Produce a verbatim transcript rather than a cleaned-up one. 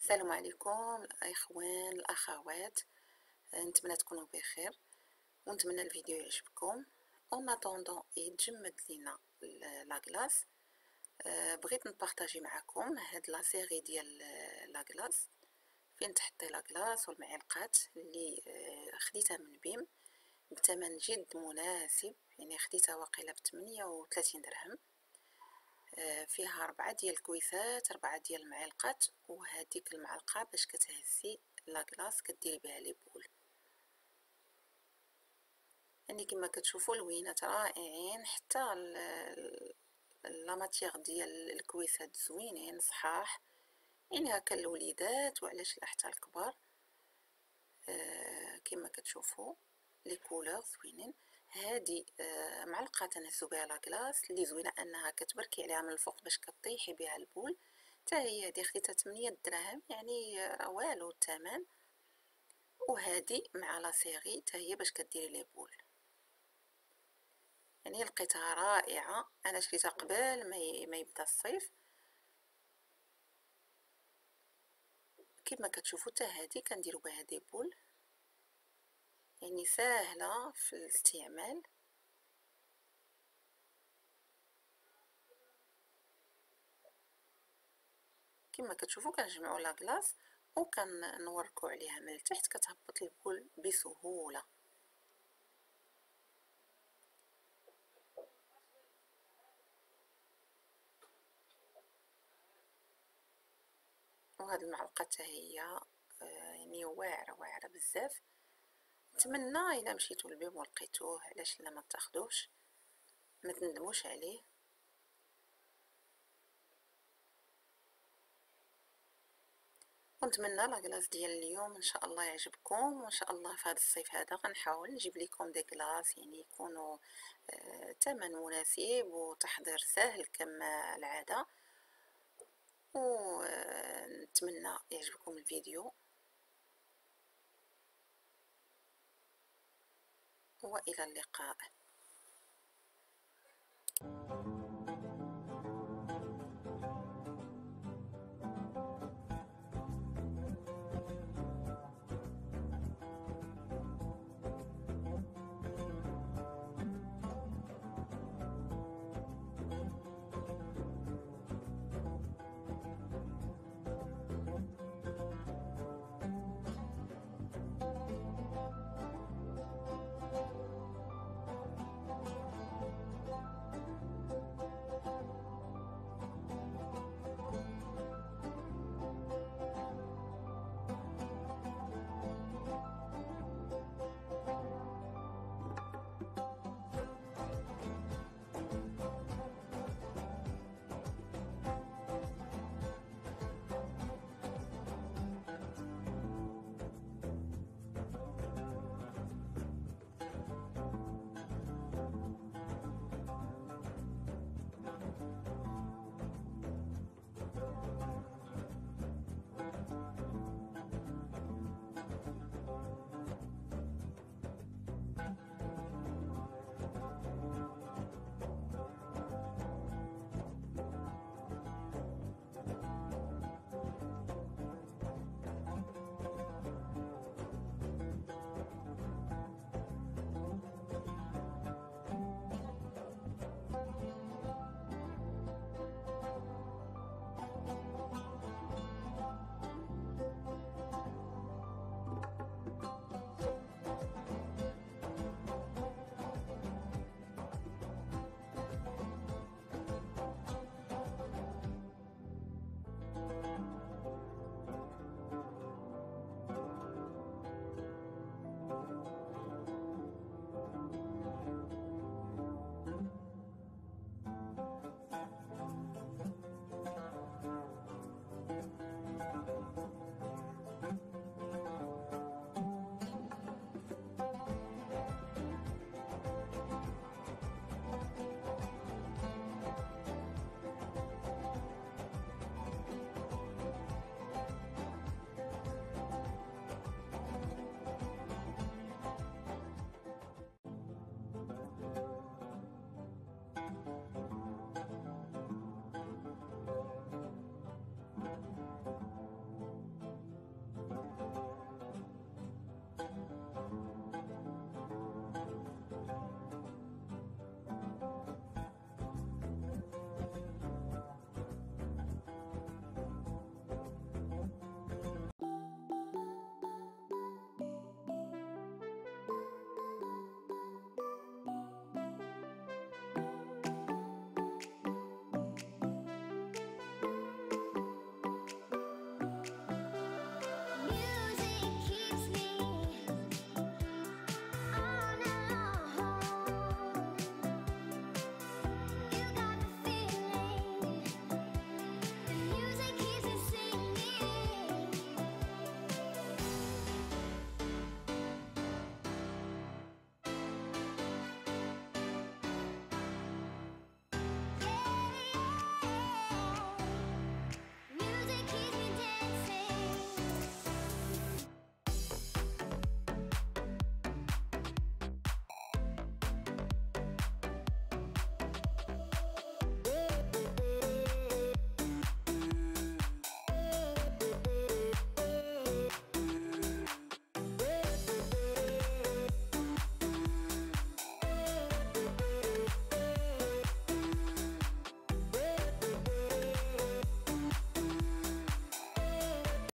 السلام عليكم الاخوان الاخوات، نتمنى تكونوا بخير ونتمنى الفيديو يعجبكم. اون اتوندون يتجمد لينا لاكلاص، بغيت نبارطاجي معكم هاد لا سيري ديال لاكلاص فين تحطي لاكلاص والمعلقات اللي خديتها من بيم بثمن جد مناسب، يعني خديتها واقيلا ب ثمانية وثلاثين درهم. فيها ربعة ديال الكويسات، ربعة ديال المعلقات، وهذيك المعلقه باش كتهزي لاكلاص كديري بها لي بول. يعني كما كتشوفوا الوينات رائعين، حتى لا ماتيغ ديال الكويسات زوينين صحاح، يعني هكا الوليدات وعلاش لا حتى الكبار. آه كما كتشوفوا لي كولور زوينين. هذه آه معلقه تنهزو بها لاكلاص اللي زوينه انها كتبركي عليها من الفوق باش كطيحي بها البول. حتى هي هذه خديتها ثمانية دراهم، يعني راه والو الثمن. وهذه مع لا سيري حتى هي باش كديري لي بول، يعني لقيتها رائعه. انا شريتها قبل ما ما يبدا الصيف. كما كتشوفوا حتى هذه كنديروا بها دي بول، يعني سهله في الاستعمال. كما كتشوفوا كنجمعوا لاكلاص وكنوركوا عليها من التحت، كتهبط البول بسهوله. وهاد المعلقه حتى هي يعني واعره واعره بزاف. نتمنى الا مشيتوا للبيم ولقيتوه، علاش لا ما تاخذوش، ما تندموش عليه. ونتمنى لاكلاص ديال اليوم ان شاء الله يعجبكم، وان شاء الله في هذا الصيف هذا غنحاول نجيب لكم دي كلاص يعني يكونوا آه ثمن مناسب وتحضير سهل كما العاده. ونتمنى يعجبكم الفيديو، والى اللقاء.